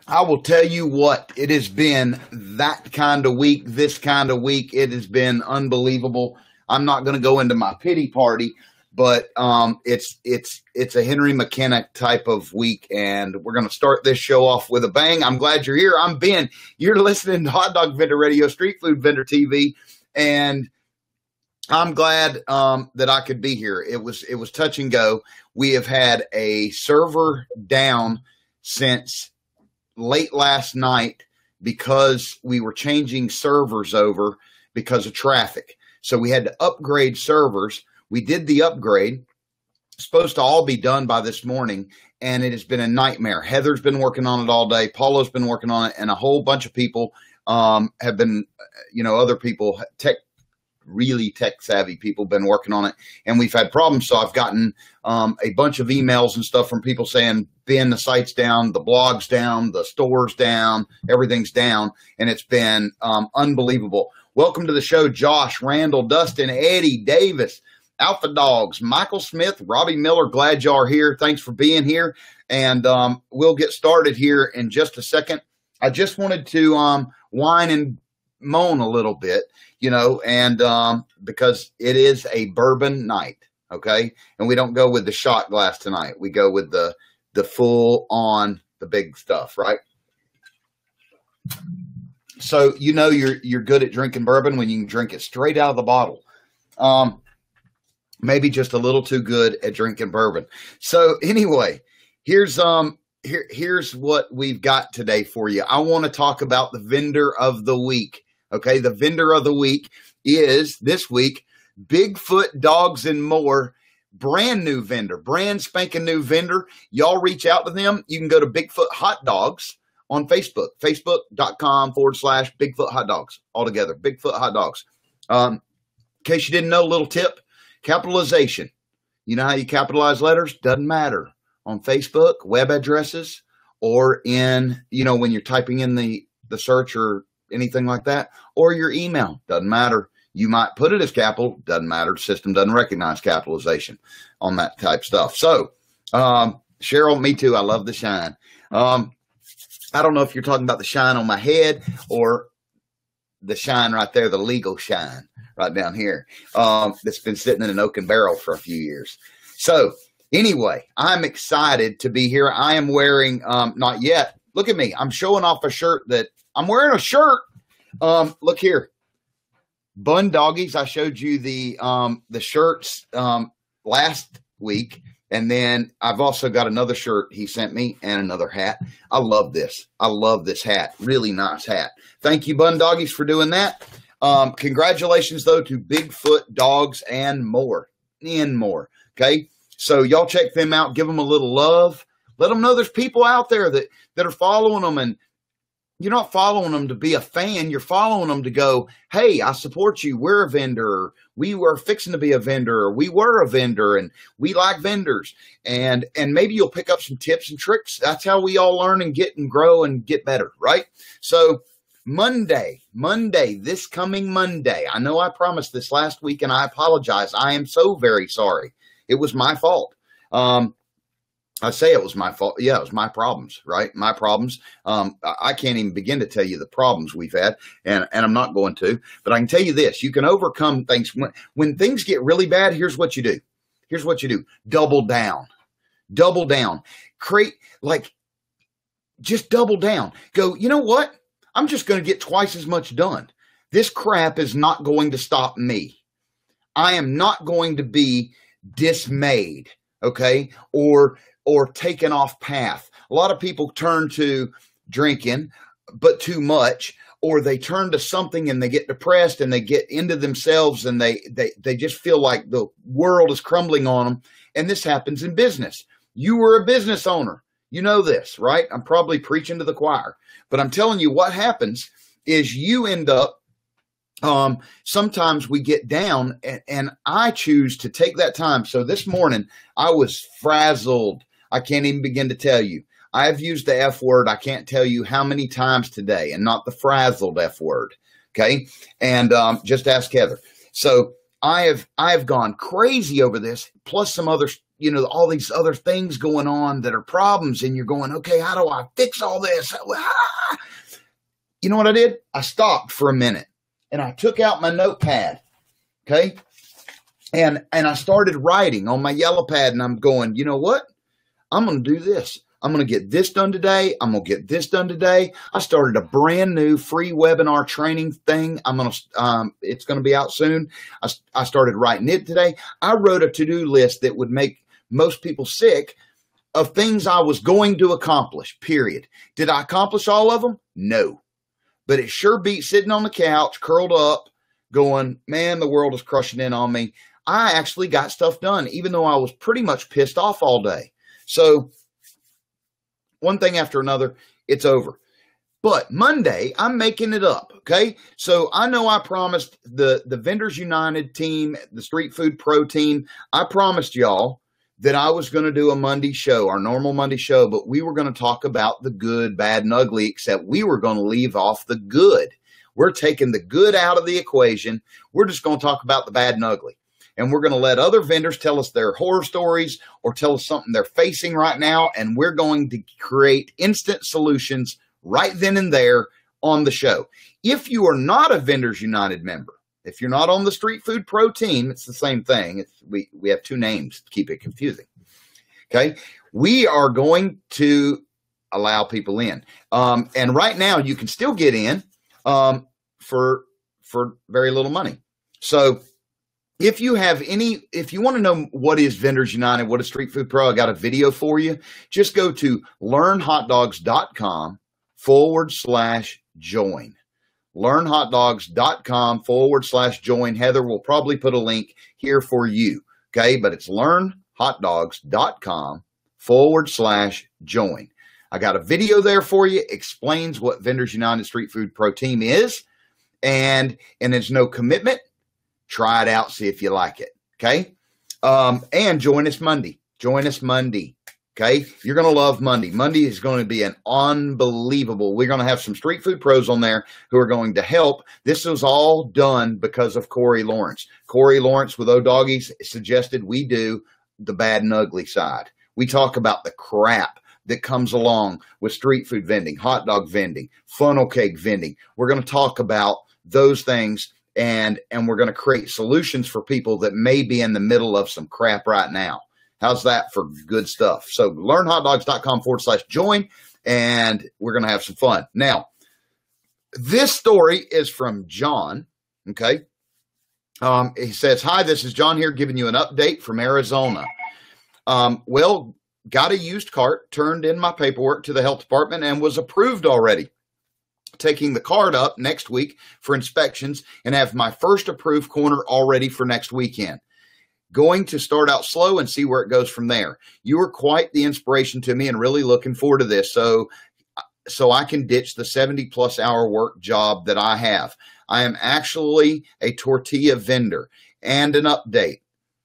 I will tell you what, it has been that kind of week, this kind of week. It has been unbelievable. I'm not going to go into my pity party, but it's a Henry McKenna type of week, and we're going to start this show off with a bang. I'm glad you're here. I'm Ben. You're listening to Hot Dog Vendor Radio, Street Food Vendor TV, and I'm glad that I could be here. It was touch and go. We have had a server down since late last night because we were changing servers over because of traffic. So we had to upgrade servers. We did the upgrade. It's supposed to all be done by this morning, and it has been a nightmare. Heather's been working on it all day. Paulo's been working on it, and a whole bunch of people have been, other people, really tech savvy people been working on it, and we've had problems. So I've gotten a bunch of emails and stuff from people saying, Ben, the site's down, the blog's down, the store's down, everything's down, and it's been unbelievable. Welcome to the show, Josh, Randall, Dustin, Eddie, Davis, Alpha Dogs, Michael Smith, Robbie Miller. Glad y'all are here. Thanks for being here, and we'll get started here in just a second. I just wanted to whine and moan a little bit, and because it is a bourbon night, okay? And we don't go with the shot glass tonight. We go with the full on, the big stuff, right? So you're good at drinking bourbon when you can drink it straight out of the bottle. Maybe just a little too good at drinking bourbon. So anyway, here's what we've got today for you. I want to talk about the vendor of the week. Okay, the vendor of the week is this week, Bigfoot Dogs and More, brand new vendor, brand spanking new vendor. Y'all reach out to them. You can go to Bigfoot Hot Dogs on Facebook, facebook.com/Bigfoot Hot Dogs, all together, Bigfoot Hot Dogs. In case you didn't know, little tip, capitalization. You know how you capitalize letters? Doesn't matter on Facebook, web addresses, or in, when you're typing in the search or anything like that, or your email. Doesn't matter. You might put it as capital. Doesn't matter. The system doesn't recognize capitalization on that type stuff. So, Cheryl, me too. I love the shine. I don't know if you're talking about the shine on my head or the shine right there, the legal shine right down here, that's been sitting in an oaken barrel for a few years. So anyway, I'm excited to be here. I am wearing, not yet. Look at me. I'm showing off a shirt that I'm wearing a shirt. Look here. Bun Doggies. I showed you the shirts last week. And then I've also got another shirt he sent me and another hat. I love this. I love this hat. Really nice hat. Thank you, Bun Doggies, for doing that. Congratulations, though, to Bigfoot Dogs and More. Okay. So y'all check them out. Give them a little love. Let them know there's people out there that are following them, and you're not following them to be a fan. You're following them to go, hey, I support you. We're a vendor. We were fixing to be a vendor. Or we were a vendor, and we like vendors. And maybe you'll pick up some tips and tricks. That's how we all learn and get and grow and get better, right? So Monday, this coming Monday. I know I promised this last week, and I apologize. I am so very sorry. It was my fault. I say it was my fault. Yeah, it was my problems, right? My problems. I can't even begin to tell you the problems we've had, and I'm not going to. But I can tell you this. You can overcome things. When things get really bad, here's what you do. Double down. Just double down. Go, you know what? I'm just going to get twice as much done. This crap is not going to stop me. I am not going to be dismayed, okay? Or taken off path. A lot of people turn to drinking, but too much, or they turn to something and they get depressed and they get into themselves and they just feel like the world is crumbling on them. And this happens in business. You were a business owner. You know this, right? I'm probably preaching to the choir, but I'm telling you what happens is you end up, sometimes we get down and I choose to take that time. So this morning I was frazzled. I can't even begin to tell you. I've used the F word. I can't tell you how many times today, and not the frazzled F word. Okay. And, just ask Heather. So I have gone crazy over this, plus some other you know, all these other things going on that are problems, and you're going, okay, how do I fix all this? You know what I did? I stopped for a minute and I took out my notepad. Okay. And I started writing on my yellow pad, and I'm going, you know what? I'm going to do this. I'm going to get this done today. I'm going to get this done today. I started a brand new free webinar training thing. It's going to be out soon. I started writing it today. I wrote a to-do list that would make most people sick of things I was going to accomplish, period. Did I accomplish all of them? No. But it sure beat sitting on the couch, curled up, going, man, the world is crushing in on me. I actually got stuff done, even though I was pretty much pissed off all day. So one thing after another, it's over. But Monday, I'm making it up, okay? So I know I promised the Vendors United team, the Street Food Pro team, I promised y'all that I was going to do a Monday show, our normal Monday show, but we were going to talk about the good, bad, and ugly, except we were going to leave off the good. We're taking the good out of the equation. We're just going to talk about the bad and ugly. And we're going to let other vendors tell us their horror stories or tell us something they're facing right now. And we're going to create instant solutions right then and there on the show. If you are not a Vendors United member, if you're not on the Street Food Pro team, it's the same thing. We have two names to keep it confusing. Okay. We are going to allow people in. And right now you can still get in for very little money. So if you want to know what is Vendors United, what is Street Food Pro, I got a video for you. Just go to learnhotdogs.com/join. learnhotdogs.com/join. Heather will probably put a link here for you. Okay. But it's learnhotdogs.com/join. I got a video there for you. Explains what Vendors United Street Food Pro team is. And there's no commitment. Try it out. See if you like it. Okay. And join us Monday. Okay. You're going to love Monday. Monday is going to be an unbelievable. We're going to have some Street Food Pros on there who are going to help. This was all done because of Corey Lawrence. Corey Lawrence with O-Doggies suggested we do the bad and ugly side. We talk about the crap that comes along with street food vending, hot dog vending, funnel cake vending. We're going to talk about those things. And we're going to create solutions for people that may be in the middle of some crap right now. How's that for good stuff? So learnhotdogs.com/join, and we're going to have some fun. Now, this story is from John. Okay. He says, hi, this is John here giving you an update from Arizona. Well, got a used cart, turned in my paperwork to the health department and was approved already. Taking the cart up next week for inspections and have my first approved corner already for next weekend. Going to start out slow and see where it goes from there. You are quite the inspiration to me and really looking forward to this. So I can ditch the 70+ hour work job that I have. I am actually a tortilla vendor. And an update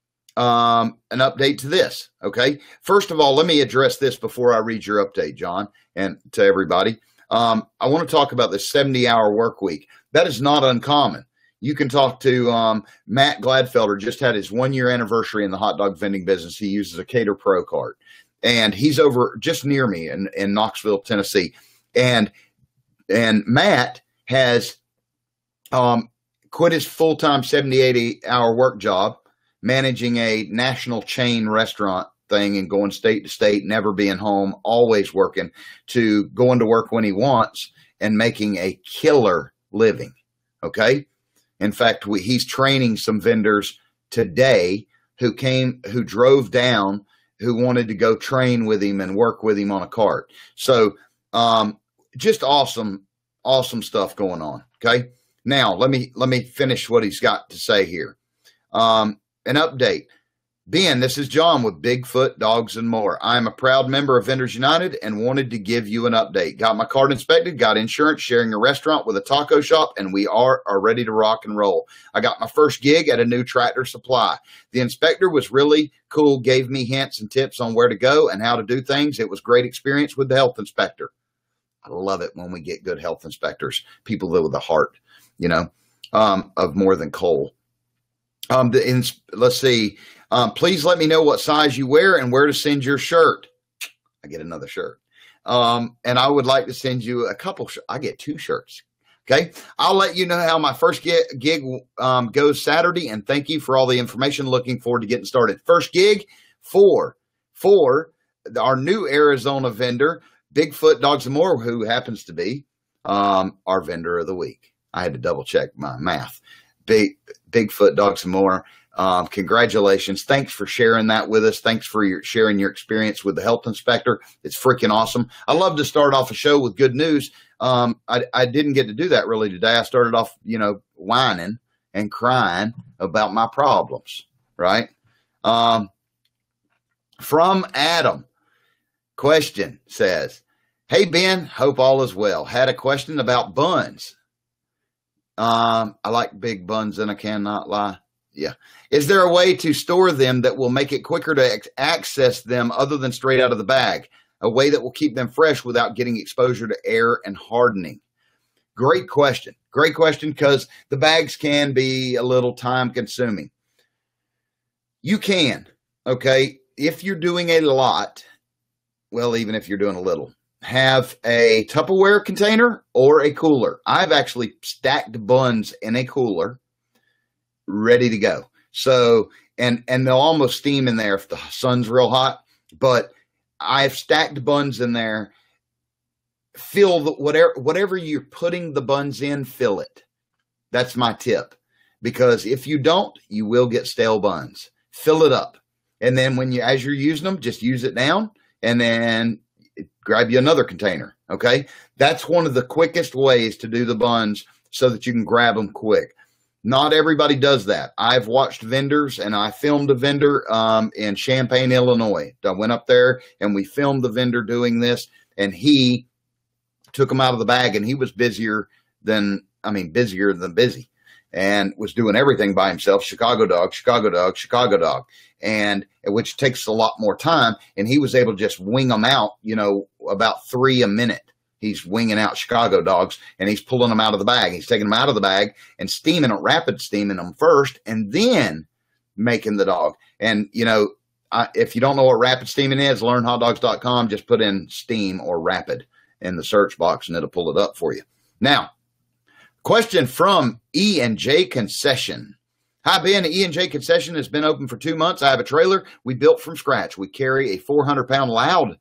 to this. Okay. First of all, let me address this before I read your update, John, and to everybody. I want to talk about the 70-hour work week. That is not uncommon. You can talk to Matt Gladfelder, just had his 1-year anniversary in the hot dog vending business. He uses a Cater Pro cart, and he's over just near me in Knoxville, Tennessee. And Matt has quit his full-time 70-80-hour work job, managing a national chain restaurant thing and going state to state, never being home, always working, to going to work when he wants and making a killer living. Okay. In fact, he's training some vendors today who drove down, who wanted to go train with him and work with him on a cart. So, just awesome stuff going on. Okay. Now let me finish what he's got to say here. An update. Ben, this is John with Bigfoot Dogs and More. I am a proud member of Vendors United and wanted to give you an update. Got my cart inspected, got insurance, sharing a restaurant with a taco shop, and we are ready to rock and roll. I got my first gig at a new Tractor Supply. The inspector was really cool, gave me hints and tips on where to go and how to do things. It was a great experience with the health inspector. I love it when we get good health inspectors, people with a heart, of more than coal. Let's see. Please let me know what size you wear and where to send your shirt. I get another shirt. And I would like to send you a couple. I get 2 shirts. Okay. I'll let you know how my first gig goes Saturday. And thank you for all the information. Looking forward to getting started. First gig for our new Arizona vendor, Bigfoot Dogs and More, who happens to be our vendor of the week. I had to double check my math. Bigfoot Dogs and More. Congratulations. Thanks for sharing that with us. Thanks for sharing your experience with the health inspector. It's freaking awesome. I love to start off a show with good news. I didn't get to do that really today. I started off, whining and crying about my problems, right? From Adam, question says, hey, Ben, hope all is well. Had a question about buns. I like big buns and I cannot lie. Yeah. Is there a way to store them that will make it quicker to access them other than straight out of the bag? A way that will keep them fresh without getting exposure to air and hardening? Great question. Great question, because the bags can be a little time consuming. You can, okay, if you're doing a lot, well, even if you're doing a little, have a Tupperware container or a cooler. I've actually stacked buns in a cooler ready to go. So, and they'll almost steam in there if the sun's real hot, but I've stacked buns in there. Fill whatever you're putting the buns in, fill it. That's my tip, because if you don't, you will get stale buns. Fill it up. And then as you're using them, just use it down and then grab you another container. Okay. That's one of the quickest ways to do the buns so that you can grab them quick. Not everybody does that. I've watched vendors, and I filmed a vendor in Champaign, Illinois. I went up there and we filmed the vendor doing this, and he took them out of the bag, and he was busier than busy, and was doing everything by himself. Chicago dog, and which takes a lot more time. And he was able to just wing them out, about 3 a minute. He's winging out Chicago dogs, and he's pulling them out of the bag. He's taking them out of the bag and rapid steaming them first, and then making the dog. And, if you don't know what rapid steaming is, learnhotdogs.com. Just put in steam or rapid in the search box, and it'll pull it up for you. Now, question from E&J Concession. Hi, Ben. E&J Concession has been open for 2 months. I have a trailer we built from scratch. We carry a 400-pound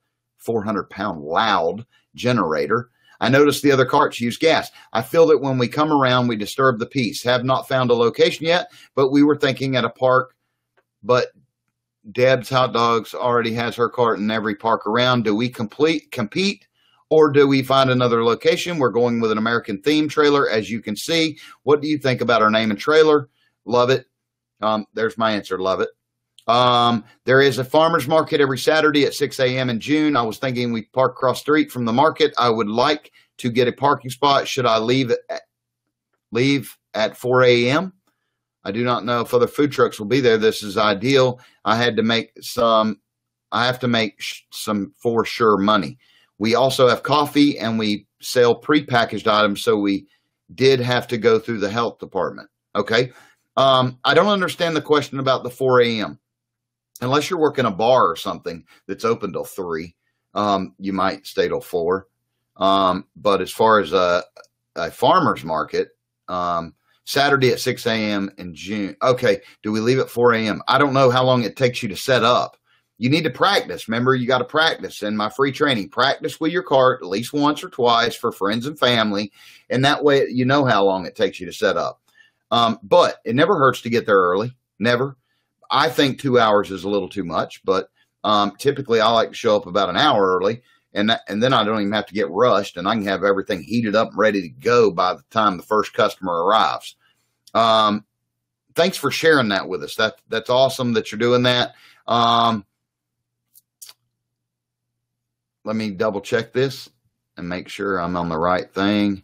loud generator. I noticed the other carts use gas. I feel that when we come around, we disturb the peace. Have not found a location yet, but we were thinking at a park. But Deb's Hot Dogs already has her cart in every park around. Do we compete, or do we find another location? We're going with an American theme trailer, as you can see. What do you think about our name and trailer? Love it. There's my answer. Love it. There is a farmer's market every Saturday at 6 a.m. in June. I was thinking we park across the street from the market. I would like to get a parking spot. Should I leave at 4 a.m.? I do not know if other food trucks will be there. This is ideal. I have to make some for sure money. We also have coffee, and we sell prepackaged items. So we did have to go through the health department. Okay. I don't understand the question about the 4 a.m. Unless you're working a bar or something that's open till 3, you might stay till 4. But as far as a farmer's market, Saturday at 6 a.m. in June. Okay. Do we leave at 4 a.m.? I don't know how long it takes you to set up. You need to practice. Remember, you got to practice. In my free training, practice with your cart at least once or twice for friends and family. And that way, you know how long it takes you to set up. But it never hurts to get there early. Never. I think 2 hours is a little too much, but typically I like to show up about an hour early, and then I don't even have to get rushed, and I can have everything heated up and ready to go by the time the first customer arrives. Thanks for sharing that with us. That's awesome that you're doing that. Let me double check this and make sure I'm on the right thing.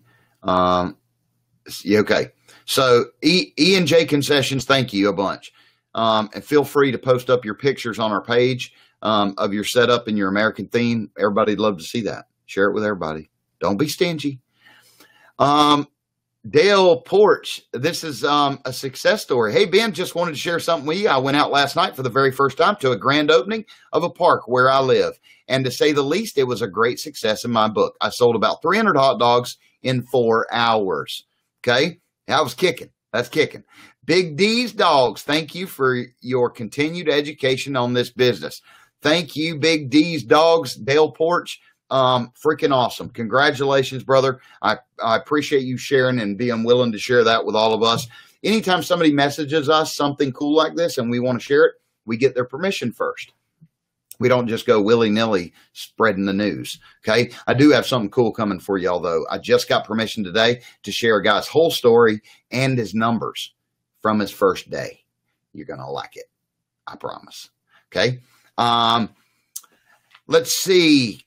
Okay. So E&J Concessions, thank you a bunch. And feel free to post up your pictures on our page of your setup and your American theme. Everybody'd love to see that. Share it with everybody. Don't be stingy. Dale Porch, this is a success story. Hey, Ben, just wanted to share something with you. I went out last night for the very first time to a grand opening of a park where I live. And to say the least, it was a great success in my book. I sold about 300 hot dogs in 4 hours. Okay? That was kicking. That's kicking. Big D's Dogs, thank you for your continued education on this business. Thank you, Big D's Dogs, Dale Porch. Freaking awesome. Congratulations, brother. I appreciate you sharing and being willing to share that with all of us. Anytime somebody messages us something cool like this and we want to share it, we get their permission first. We don't just go willy-nilly spreading the news. Okay. I do have something cool coming for y'all though. I just got permission today to share a guy's whole story and his numbers from his first day. You're going to like it. I promise. Okay. Let's see.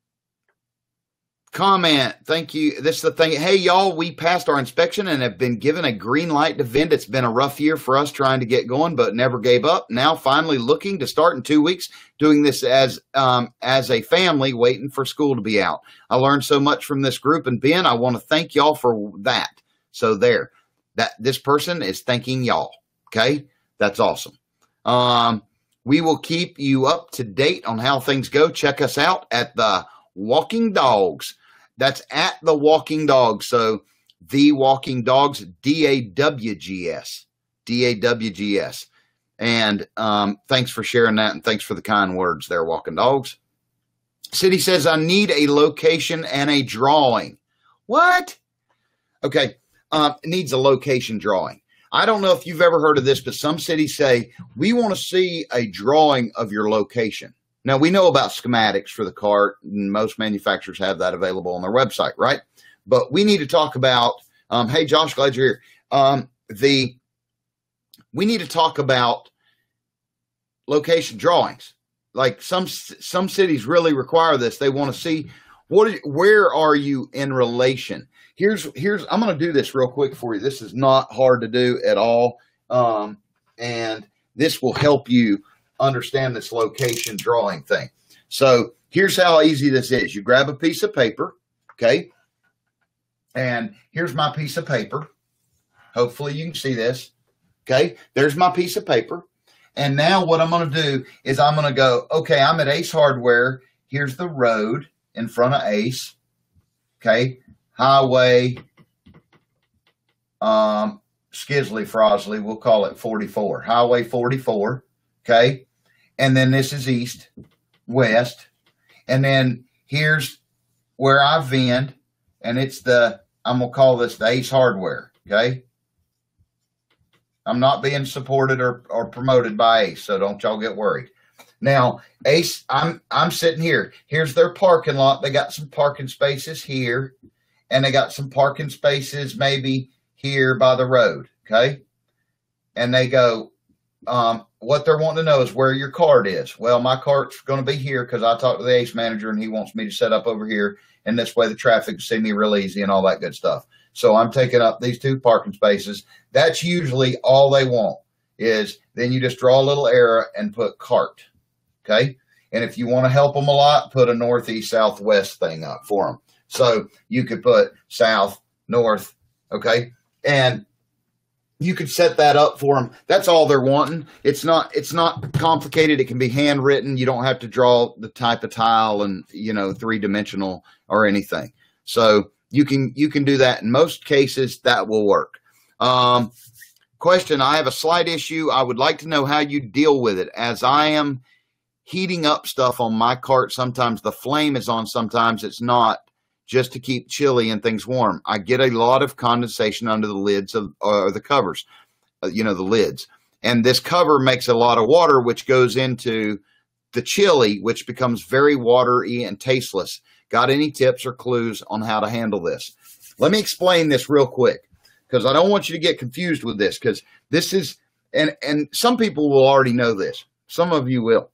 Comment. Thank you. This is the thing. Hey, y'all, we passed our inspection and have been given a green light to vend. It's been a rough year for us trying to get going, but never gave up. Now finally looking to start in 2 weeks, doing this as a family, waiting for school to be out. I learned so much from this group, and Ben, I want to thank y'all for that. So there, this person is thanking y'all. Okay. That's awesome. We will keep you up to date on how things go. Check us out at the Walking Dogs. That's at the Walking Dogs. So the Walking Dogs, DAWGS. DAWGS. And thanks for sharing that, and thanks for the kind words there, Walking Dogs. City says, I need a location and a drawing. What? Okay. It needs a location drawing. I don't know if you've ever heard of this, but some cities say, we want to see a drawing of your location. Now, we know about schematics for the cart, and most manufacturers have that available on their website, right? But we need to talk about, hey, Josh, glad you're here. We need to talk about location drawings. Like some cities really require this. They want to see where are you in relation. Here's I'm going to do this real quick for you. This is not hard to do at all, and this will help you understand this location drawing thing. So here's how easy this is. You grab a piece of paper, okay? And here's my piece of paper. Hopefully you can see this, okay? There's my piece of paper. And now what I'm going to do is I'm going to go, okay, I'm at Ace Hardware. Here's the road in front of Ace, okay? Highway, Skisley, Frosley, we'll call it 44. Highway 44. Okay. And then this is east, west. And then here's where I vend. And it's I'm going to call this the Ace Hardware. Okay. I'm not being supported or promoted by Ace, so don't y'all get worried. Now, Ace, I'm sitting here. Here's their parking lot. They got some parking spaces here. And they got some parking spaces maybe here by the road. Okay. And they go, what they're wanting to know is where your cart is. Well, my cart's going to be here because I talked to the Ace manager and he wants me to set up over here. And this way the traffic can see me real easy and all that good stuff. So I'm taking up these 2 parking spaces. That's usually all they want is then you just draw a little arrow and put cart. Okay. And if you want to help them a lot, put a northeast, southwest thing up for them. So you could put south, north. Okay. And you could set that up for them. That's all they're wanting. It's not complicated. It can be handwritten. You don't have to draw the type of tile and, 3-dimensional or anything. So you can do that. In most cases, that will work. Question. I have a slight issue. I would like to know how you deal with it. As I am heating up stuff on my cart, sometimes the flame is on, sometimes it's not, just to keep chilly and things warm. I get a lot of condensation under the lids or the covers, the lids. And this cover makes a lot of water, which goes into the chili, which becomes very watery and tasteless. Got any tips or clues on how to handle this? Let me explain this real quick, because I don't want you to get confused with this, because this is, and some people will already know this. Some of you will.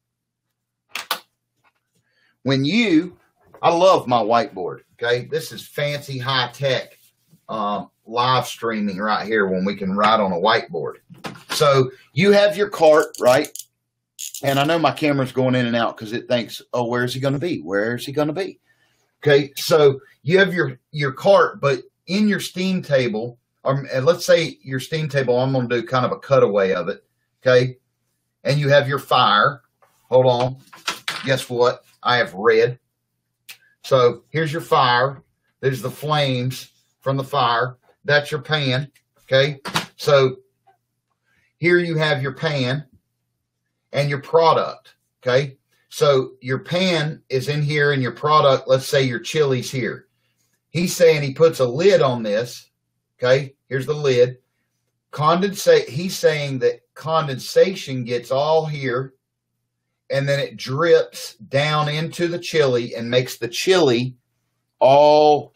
I love my whiteboard, okay? This is fancy, high-tech live streaming right here when we can write on a whiteboard. So you have your cart, right? And I know my camera's going in and out because it thinks, oh, where's he going to be? Where's he going to be? Okay, so you have your cart, but in your steam table, and let's say your steam table, I'm going to do kind of a cutaway of it, okay? And you have your fire. Hold on. Guess what? I have red. So here's your fire. There's the flames from the fire. That's your pan, okay? So here you have your pan and your product, okay? So your pan is in here and your product, let's say your chili's here. He's saying he puts a lid on this, okay? Here's the lid. He's saying that condensation gets all here and then it drips down into the chili and makes the chili all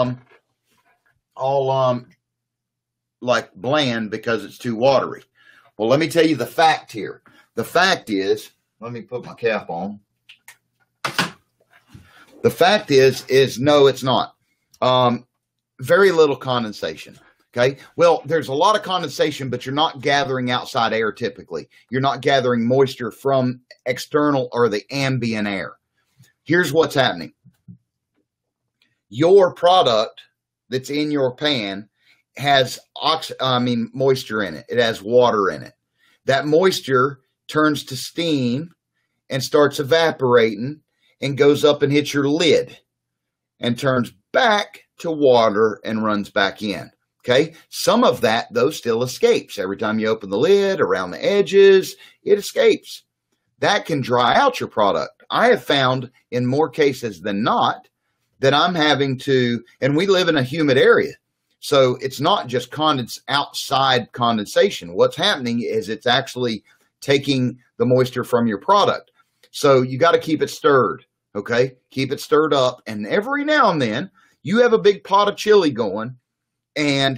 like bland because it's too watery. Well, let me tell you the fact here. The fact is, let me put my cap on. The fact is no, it's not. Very little condensation. Okay. Well, there's a lot of condensation, but you're not gathering outside air typically. You're not gathering moisture from external or the ambient air. Here's what's happening. Your product that's in your pan has moisture in it. It has water in it. That moisture turns to steam and starts evaporating and goes up and hits your lid and turns back to water and runs back in. Okay. Some of that, though, still escapes. Every time you open the lid around the edges, it escapes. That can dry out your product. I have found in more cases than not that I'm having to, and we live in a humid area. So it's not just outside condensation. What's happening is it's actually taking the moisture from your product. So you got to keep it stirred. Okay. Keep it stirred up. And every now and then you have a big pot of chili going and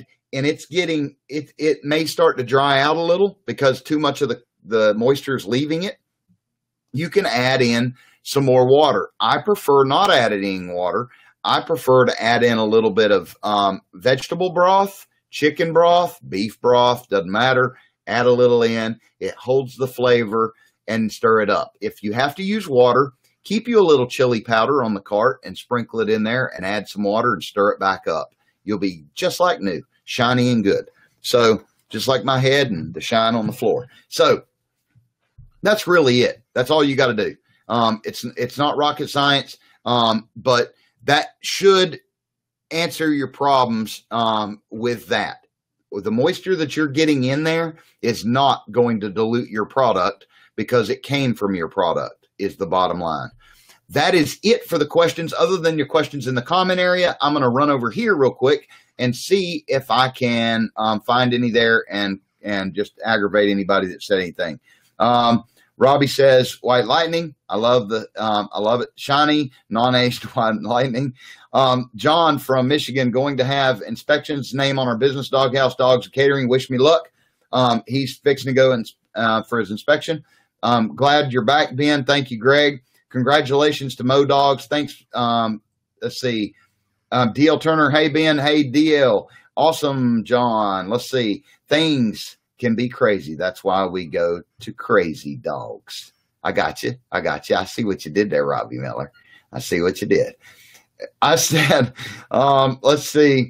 it may start to dry out a little because too much of the moisture is leaving it. You can add in some more water. I prefer not adding water. I prefer to add in a little bit of vegetable broth, chicken broth, beef broth, doesn't matter. Add a little in. It holds the flavor and stir it up. If you have to use water, keep you a little chili powder on the cart and sprinkle it in there and add some water and stir it back up. You'll be just like new, shiny and good. So just like my head and the shine on the floor. So that's really it. That's all you got to do. It's not rocket science, but that should answer your problems with that. The moisture that you're getting in there is not going to dilute your product because it came from your product is the bottom line. That is it for the questions. Other than your questions in the comment area, I'm going to run over here real quick and see if I can find any there and just aggravate anybody that said anything. Robbie says, white lightning. I love it. Shiny, non-aged white lightning. John from Michigan, going to have inspections, name on our business, Doghouse Dogs Catering. Wish me luck. He's fixing to go for his inspection. Glad you're back, Ben. Thank you, Greg. Congratulations to Mo Dogs. Thanks. Let's see. DL Turner. Hey, Ben. Hey, DL. Awesome, John. Let's see. Things can be crazy. That's why we go to Crazy Dogs. I got you. I see what you did there, Robbie Miller. I see what you did. I said, let's see.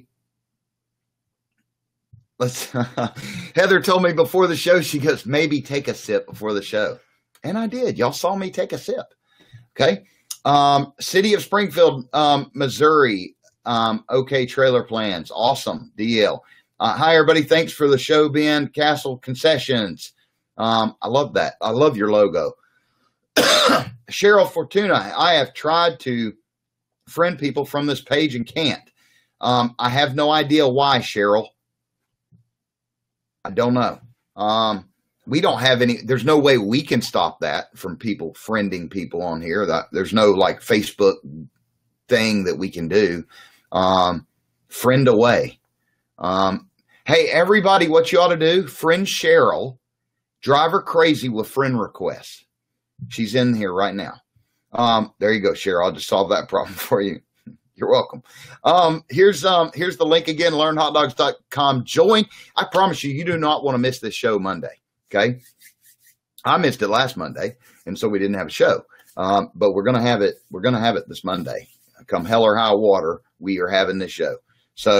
Heather told me before the show, she goes, maybe take a sip before the show. And I did. Y'all saw me take a sip. Okay. City of Springfield, Missouri. Okay. Trailer plans. Awesome. DL. Hi, everybody. Thanks for the show, Ben. Castle Concessions. I love that. I love your logo. Cheryl Fortuna. I have tried to friend people from this page and can't. I have no idea why, Cheryl. I don't know. We don't have any, there's no way we can stop that from people friending people on here. There's no like Facebook thing that we can do. Friend away. Hey, everybody, what you ought to do, friend Cheryl, drive her crazy with friend requests. She's in here right now. There you go, Cheryl. I'll just solve that problem for you. You're welcome. Here's the link again, learnhotdogs.com. Join. I promise you, you do not want to miss this show Monday. Okay. I missed it last Monday, and so we didn't have a show. But we're going to have it. We're going to have it this Monday. Come hell or high water, we are having this show. So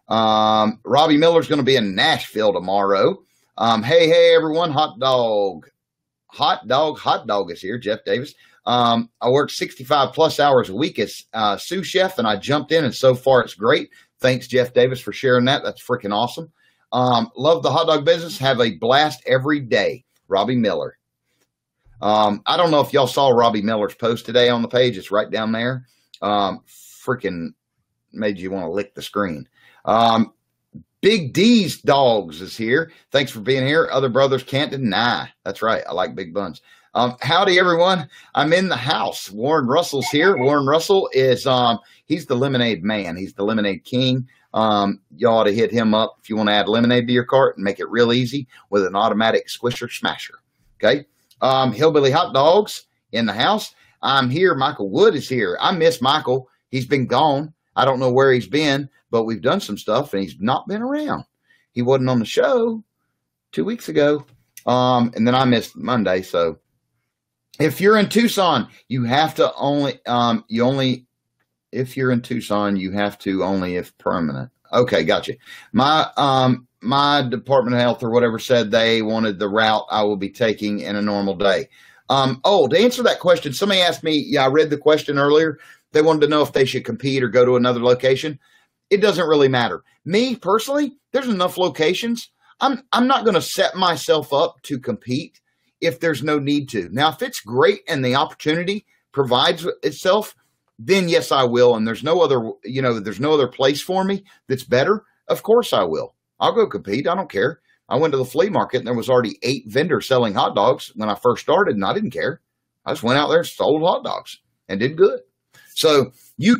Robbie Miller's going to be in Nashville tomorrow. Hey, everyone. Hot dog is here. Jeff Davis. I work 65 plus hours a week as sous chef, and I jumped in, and so far it's great. Thanks, Jeff Davis, for sharing that. That's freaking awesome. Love the hot dog business. Have a blast every day. Robbie Miller. I don't know if y'all saw Robbie Miller's post today on the page. It's right down there. Freaking made you want to lick the screen. Big D's Dogs is here. Thanks for being here. Other brothers can't deny. That's right. I like big buns. Howdy, everyone. I'm in the house. Warren Russell's here. Warren Russell is, he's the lemonade man. He's the lemonade king. You ought to hit him up if you want to add lemonade to your cart and make it real easy with an automatic squisher smasher. Okay. Hillbilly Hot Dogs in the house. I'm here. Michael Wood is here. I miss Michael. He's been gone. I don't know where he's been, but we've done some stuff and he's not been around. He wasn't on the show 2 weeks ago. And then I missed Monday. So if you're in Tucson, you have to only, if you're in Tucson, you have to only if permanent. Okay. Gotcha. My Department of Health or whatever said they wanted the route I will be taking in a normal day. To answer that question, somebody asked me, yeah, I read the question earlier. They wanted to know if they should compete or go to another location. It doesn't really matter. Me personally, there's enough locations. I'm not going to set myself up to compete if there's no need to. Now, if it's great and the opportunity provides itself, then yes, I will. And there's no other, there's no other place for me that's better. Of course I will. I'll go compete. I don't care. I went to the flea market and there was already 8 vendors selling hot dogs when I first started, and I didn't care. I just went out there and sold hot dogs and did good. So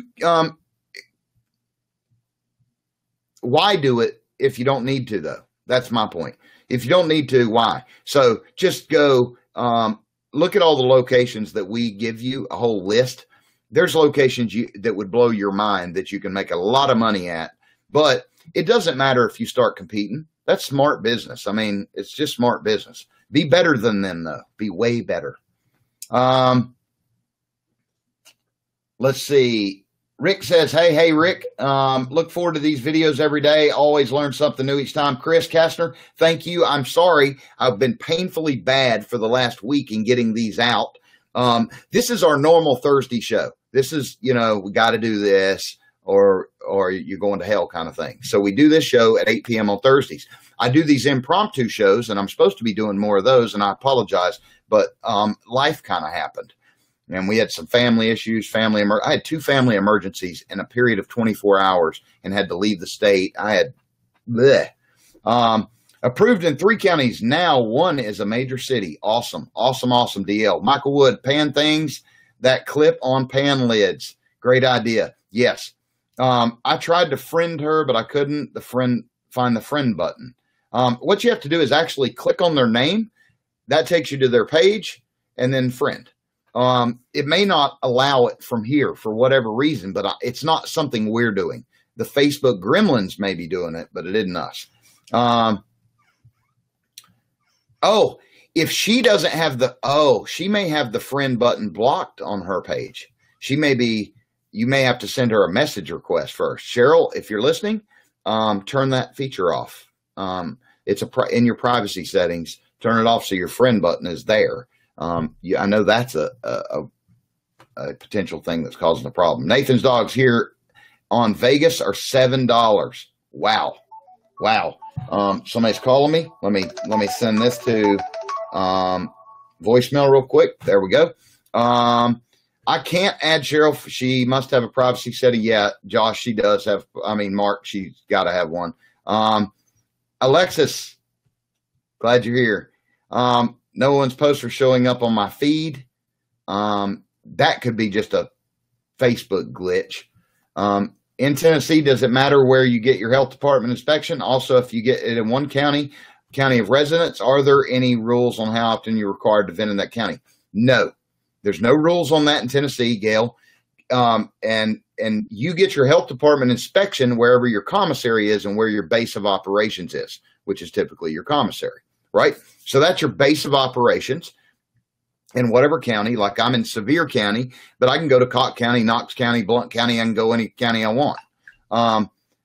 why do it if you don't need to, though? That's my point. If you don't need to, why? So just go look at all the locations that we give you, a whole list. There's locations that would blow your mind that you can make a lot of money at, but it doesn't matter if you start competing. That's smart business. I mean, it's just smart business. Be better than them, though. Be way better. Let's see. Rick says, hey, Rick, look forward to these videos every day. Always learn something new each time. Chris Kastner, thank you. I'm sorry. I've been painfully bad for the last week in getting these out. This is our normal Thursday show. This is, we got to do this or you're going to hell kind of thing. So we do this show at 8 p.m. on Thursdays. I do these impromptu shows, and I'm supposed to be doing more of those, and I apologize, but life kind of happened. And we had some family issues, I had 2 family emergencies in a period of 24 hours and had to leave the state. I had approved in 3 counties. Now 1 is a major city. Awesome. DL. Michael Wood, pan things that clip on pan lids. Great idea. Yes. I tried to friend her, but I couldn't find the friend button. What you have to do is actually click on their name. That takes you to their page and then friend. It may not allow it from here for whatever reason, but it's not something we're doing. The Facebook gremlins may be doing it, but it isn't us. If she doesn't have she may have the friend button blocked on her page. You may have to send her a message request first. Cheryl, if you're listening, turn that feature off. It's in your privacy settings, turn it off so your friend button is there. I know that's a potential thing that's causing a problem. Nathan's Dogs here on Vegas are $7. Wow. Somebody's calling me. Let me send this to voicemail real quick. There we go. I can't add Cheryl. She must have a privacy setting. Yeah, Josh, she does have. Mark, she's got to have one. Alexis, glad you're here. No one's poster showing up on my feed. That could be just a Facebook glitch. In Tennessee, does it matter where you get your health department inspection? Also, if you get it in one county of residence, are there any rules on how often you're required to vent in that county? No, there's no rules on that in Tennessee, Gail. And you get your health department inspection wherever your commissary is and where your base of operations is, which is typically your commissary, right? So that's your base of operations in whatever county. Like I'm in Sevier County, but I can go to Cocke County, Knox County, Blount County. I can go any county I want.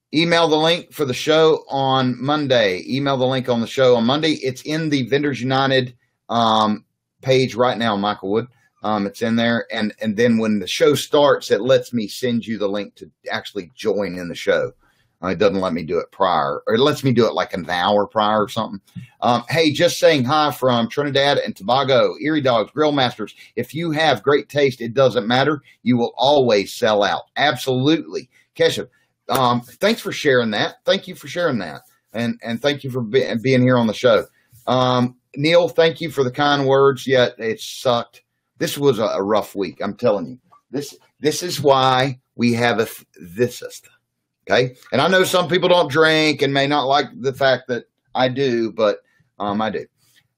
Email the link for the show on Monday. Email the link on the show on Monday. It's in the Vendors United page right now, Michael Wood. It's in there. And then when the show starts, it lets me send you the link to actually join in the show. It doesn't let me do it prior, or it lets me do it like an hour prior or something. Hey, just saying hi from Trinidad and Tobago, Erie Dogs, Grill Masters. If you have great taste, it doesn't matter. You will always sell out. Absolutely. Kesha, thanks for sharing that. Thank you for sharing that. And thank you for being here on the show. Neil, thank you for the kind words. Yet it sucked. This was a rough week. I'm telling you, this is why we have this. Okay. And I know some people don't drink and may not like the fact that I do, but I do.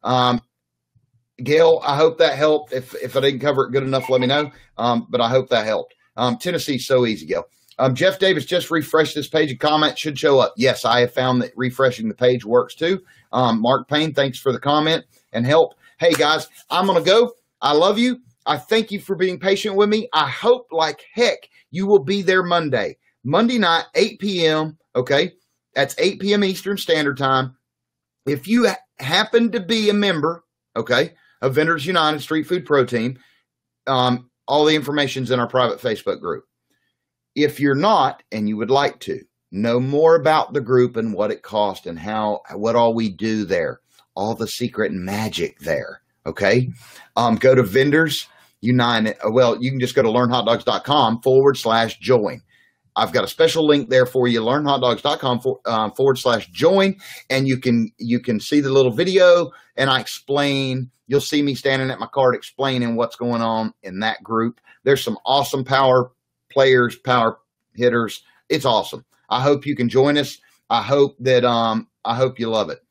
Gail, I hope that helped. If I didn't cover it good enough, let me know. But I hope that helped. Tennessee's so easy, Gail. Jeff Davis just refreshed this page. A comment should show up. Yes, I have found that refreshing the page works too. Mark Payne, thanks for the comment and help. Hey, guys, I'm going to go. I love you. I thank you for being patient with me. I hope like heck you will be there Monday night, 8 p.m., okay? That's 8 p.m. Eastern Standard Time. If you happen to be a member, okay, of Vendors United Street Food Pro Team, all the information's in our private Facebook group. If you're not and you would like to know more about the group and what it costs and what all we do there, all the secret magic there, okay, go to Vendors United. Well, you can just go to learnhotdogs.com/join. I've got a special link there for you, learnhotdogs.com/join, and you can see the little video, and I explain. You'll see me standing at my cart explaining what's going on in that group. There's some awesome power players, power hitters. It's awesome. I hope you can join us. I hope you love it.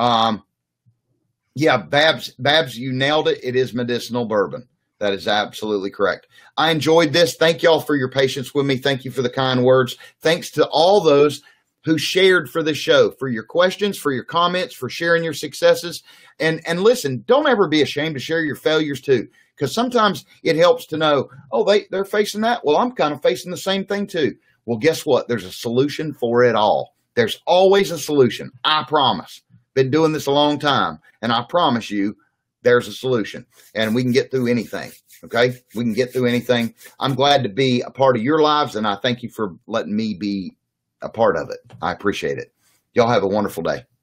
Yeah, Babs, you nailed it. It is medicinal bourbon. That is absolutely correct. I enjoyed this. Thank y'all for your patience with me. Thank you for the kind words. Thanks to all those who shared for the show, for your questions, for your comments, for sharing your successes. And listen, don't ever be ashamed to share your failures too, because sometimes it helps to know, oh, they're facing that. Well, I'm kind of facing the same thing too. Well, guess what? There's a solution for it all. There's always a solution. I promise. Been doing this a long time, and I promise you, there's a solution, and we can get through anything, okay? We can get through anything. I'm glad to be a part of your lives, and I thank you for letting me be a part of it. I appreciate it. Y'all have a wonderful day.